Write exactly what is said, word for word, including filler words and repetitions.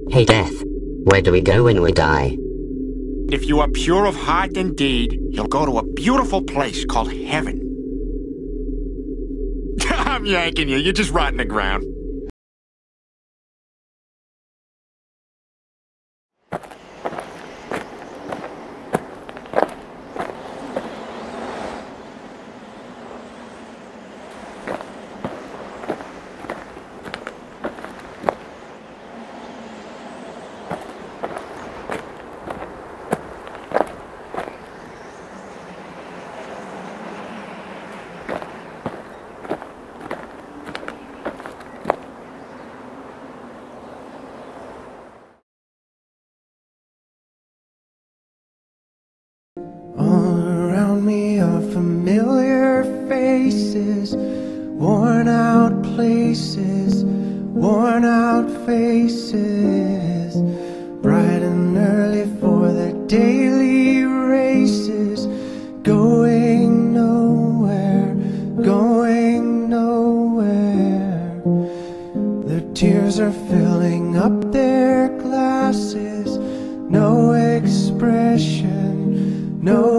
Hey Death, where do we go when we die? If you are pure of heart and deed, you'll go to a beautiful place called heaven. I'm yanking you, you're just rotting the ground. All around me are familiar faces, worn out places, worn out faces, bright and early for their daily races, going nowhere, going nowhere. Their tears are filling up their glasses, no expression, no